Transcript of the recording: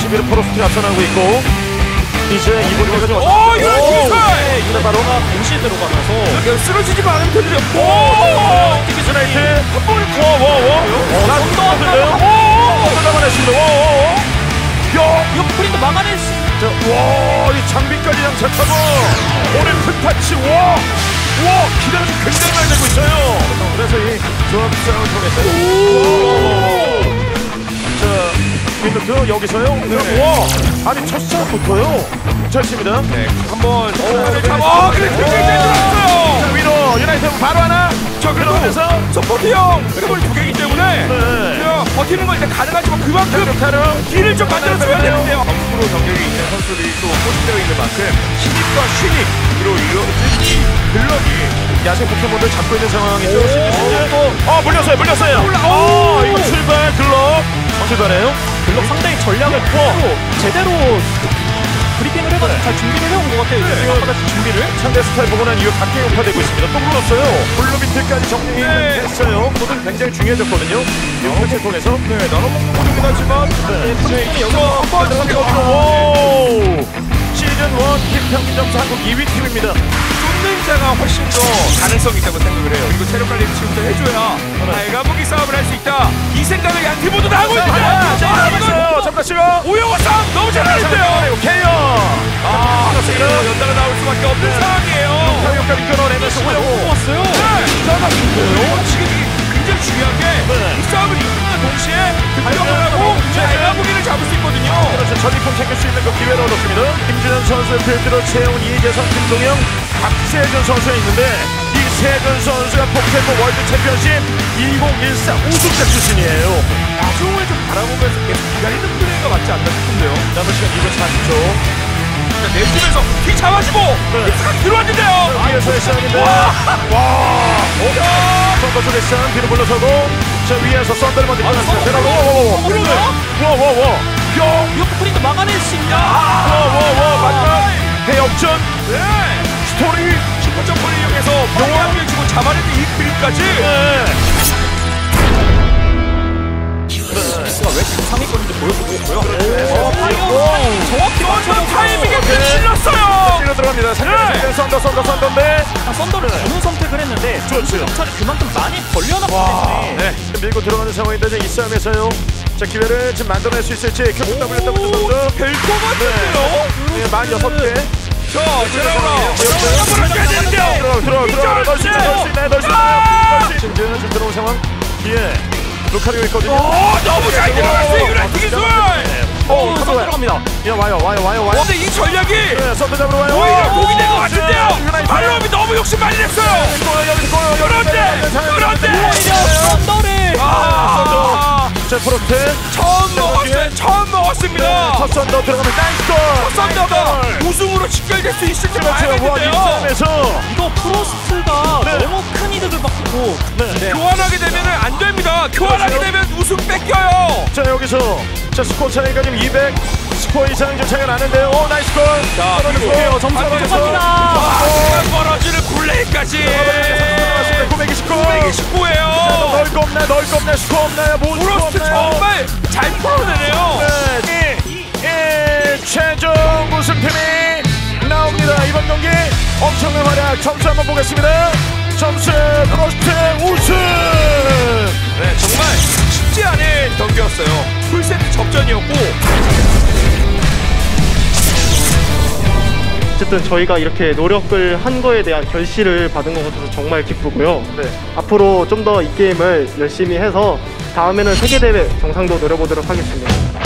21은 프로스트가 앞서나가고 있고 이제 이분들가 좀 이거 바로가 동시에 들어가면서 쓰러지지만 않으면 되는데 오! 티켓스나이트 와와와 나도 잡아냈습니다 야! 이거 프린도 막아낼 수 와, 이 장비까지 장착하고 오늘 풀타치 와 기대가 좀 굉장히 많이 되고 있어요. 그래서 이 조합 싸움을 통해서 자, 민노트 여기서요. 네. 와, 아니 첫 시작부터요. 좋습니다. 네, 한번 잡아. 그래, 굉장히 잘 들어갔어요. 자, 위로 유나이티드 바로 하나. 저 그러면서 서포트 형 그걸 두 개이기 때문에 그냥 버티는 건 일단 가능하지만 그만큼 길을 좀 만들어줘야 되는데요. 앞으로 경력이 있는 선수들이 또 포진되어 있는 만큼 신입과 신입으로 이루어진 이 블럭이 야생 포켓몬들 잡고 있는 상황이죠. 물렸어요. 이거 출발 글럽 출발해요. 블록 상당히 전략을 제대로 브리핑을 해가지고 잘 준비를 해온 것 같아요. 생각보다 준비를. 상대 스타일 보고 난 이후 각계 역화되고 있습니다. 또 물렀어요. 블루 밑에까지 정리했어요. 모든 굉장히 중요해졌거든요. 이 패치를 통해서. 네, 나눠먹는 모델이긴 하지만 이제 여기서 한번 시즌 1 팀 평균 점수 한국 2위 팀입니다. 쫓는 자가 훨씬 더 가능성이 있다고 생각을 해요. 그리고 체력 관리를 지금부터 해줘야 달가보기 싸움을 할 수 있다. 이 생각을 양 팀 모두 다 하고 있는데 잠깐 시간 오영호 싸움 너무 잘하는데요. 케어 이거 연달아 나올 수밖에 없는 상황이에요. 타격까지 끊어내면서 오영호 왔어요. 지금 이게 굉장히 중요한 게 이 싸움을 이기는 동시에 득점을 하고 달가보기를 잡을 수 있거든요. 그렇죠. 전리품 챙길 수 있는 그 기회를 얻었습니다. 김준현 선수의 필드로 채운 이재성, 김동영, 박세준 선수가 있는데 이세준 선수가 포켓몬 월드 챔피언십 2014 우승자 출신이에요. 나중을 좀 바라보면서 계속 기다리는 플레이가 맞지 않나 싶은데요. 남은 시간 240초. 내주면서 뒤 잡아주고 익숙하게 들어왔는데요. 위에서의 싸움인데 썬더 쪽의 싸움 뒤로 물러서고 자 위에서 썬더를 먼저 일어났어요. 이거 프린도 막아낼 수 있냐? 마지막 대역전 스토리 슈퍼점프를 이용해서 명함을 주고 잡아내는 이 그림까지 왜 지금 상위권인지 보여주고 있고요. 정확히 완전 타이밍에 실렸어요. 찔러 들어갑니다. 썬더인데 썬더를 저는 선택을 했는데 전술 정찰이 그만큼 많이 걸려놨기 때문에 밀고 들어가는 상황인데 이 싸움에서요. 자 기회를 지금 만들어낼 수 있을지 큐브 W 선수 벨토 같은데요? 만 6개. 자, 들어오라. 깨야 되는데요. 들어가. 넣을 수 있나요? 진주는 지금 들어온 상황. 뒤에 루카리오 있거든요. 너무 잘 들어갔어요. 유나이티드 기술. 썬더 들어갑니다. 와요. 근데 이 전략이 썬더 잡으러 와요. 오히려 독이 된 것 같은데요. 발롬이 너무 욕심 많이 냈어요. 그런데 썬더를 자 프로스트 처음 먹었습니다. 첫 썬더 들어가면 나이스 썬더가 우승으로 직결될 수 있을지 봐야겠는데요. 이거 프로스트가 너무 큰 이득을 받고 교환하게 되면 안 됩니다. 교환하게 되면 우승 뺏겨요. 자 여기서 자 스코어 차이가 지금 200 스코어 이상 좀 차이가 나는데요. 오 나이스 골. 자 그리고 점수가 떨어져서 벌어지는 플레이까지 929예요. 넣을 거 없나요? 스코어 없나요? 프로스트 정말 잘 풀어내네요. 최종 우승팀이 나옵니다. 이번 경기 엄청난 활약 점수 한번 보겠습니다. 점수 프로스트 우승. 네 정말 쉽지 않은 경기였어요. 풀세트 접전이었고 어쨌든 저희가 이렇게 노력을 한 거에 대한 결실을 받은 것 같아서 정말 기쁘고요. 앞으로 좀 더 이 게임을 열심히 해서 다음에는 세계대회 정상도 노려보도록 하겠습니다.